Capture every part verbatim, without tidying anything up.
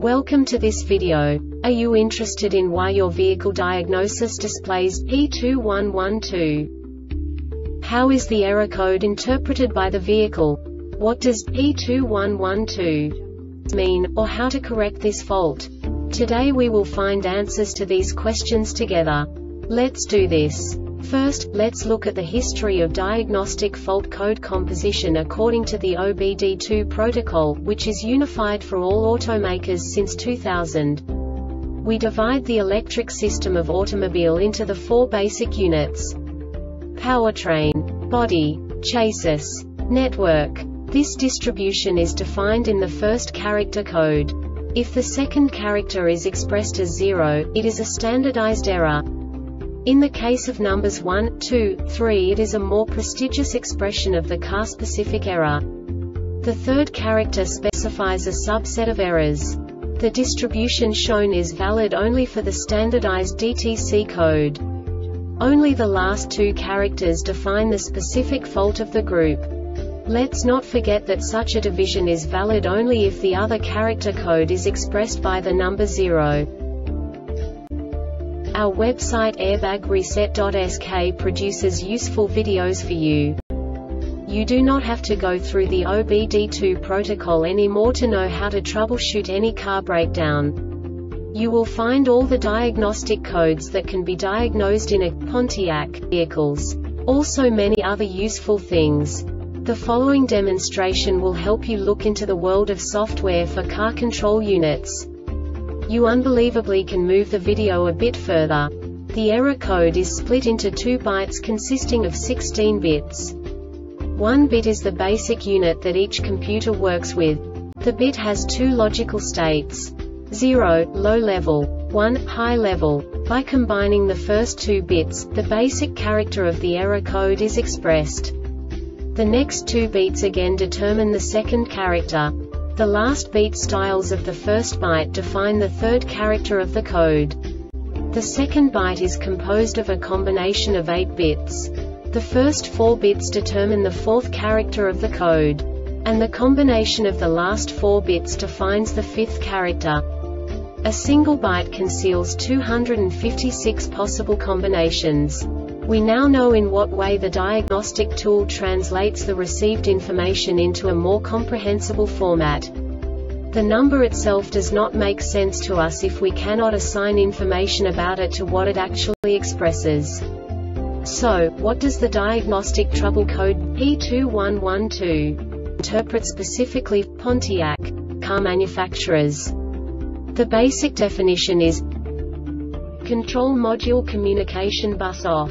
Welcome to this video. Are you interested in why your vehicle diagnosis displays P two one one two? How is the error code interpreted by the vehicle? What does P two one one two mean, or how to correct this fault? Today we will find answers to these questions together. Let's do this. First, let's look at the history of diagnostic fault code composition according to the O B D two protocol, which is unified for all automakers since two thousand. We divide the electric system of automobile into the four basic units: powertrain, body, chassis, network. This distribution is defined in the first character code. If the second character is expressed as zero, it is a standardized error. In the case of numbers one, two, three, it is a more prestigious expression of the car-specific error. The third character specifies a subset of errors. The distribution shown is valid only for the standardized D T C code. Only the last two characters define the specific fault of the group. Let's not forget that such a division is valid only if the other character code is expressed by the number zero. Our website airbag reset dot S K produces useful videos for you. You do not have to go through the O B D two protocol anymore to know how to troubleshoot any car breakdown. You will find all the diagnostic codes that can be diagnosed in a Pontiac vehicles. Also many other useful things. The following demonstration will help you look into the world of software for car control units. You unbelievably can move the video a bit further. The error code is split into two bytes consisting of sixteen bits. One bit is the basic unit that each computer works with. The bit has two logical states: zero, low level, one, high level. By combining the first two bits, the basic character of the error code is expressed. The next two bits again determine the second character. The last beat styles of the first byte define the third character of the code. The second byte is composed of a combination of eight bits. The first four bits determine the fourth character of the code. And the combination of the last four bits defines the fifth character. A single byte conceals two hundred fifty-six possible combinations. We now know in what way the diagnostic tool translates the received information into a more comprehensible format. The number itself does not make sense to us if we cannot assign information about it to what it actually expresses. So, what does the diagnostic trouble code P two one one two interpret specifically for Pontiac car manufacturers? The basic definition is Control Module Communication Bus Off.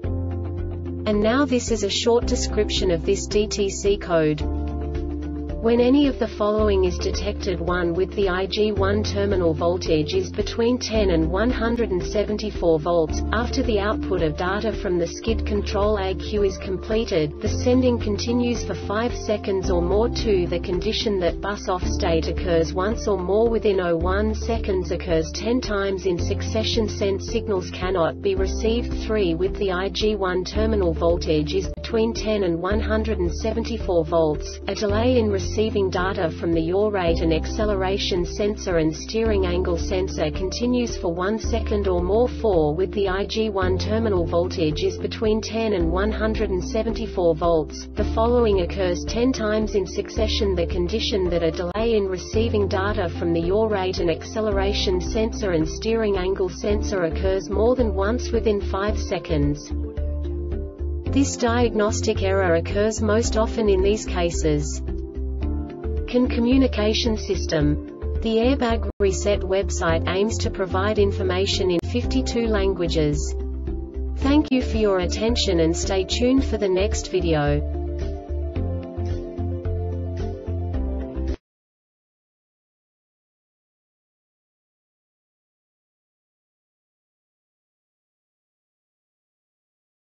And now this is a short description of this D T C code. When any of the following is detected: one with the I G one terminal voltage is between ten and one hundred seventy-four volts, after the output of data from the skid control A Q is completed, the sending continues for five seconds or more. two The condition that bus off state occurs once or more within zero point zero one seconds occurs ten times in succession. Sent signals cannot be received. three With the I G one terminal voltage is between ten and one hundred seventy-four volts, a delay in receiving data from the yaw rate and acceleration sensor and steering angle sensor continues for one second or more. four With the I G one terminal voltage is between ten and one hundred seventy-four volts, the following occurs ten times in succession: the condition that a delay in receiving data from the yaw rate and acceleration sensor and steering angle sensor occurs more than once within five seconds. This diagnostic error occurs most often in these cases. CAN communication system. The Airbag Reset website aims to provide information in fifty-two languages. Thank you for your attention and stay tuned for the next video.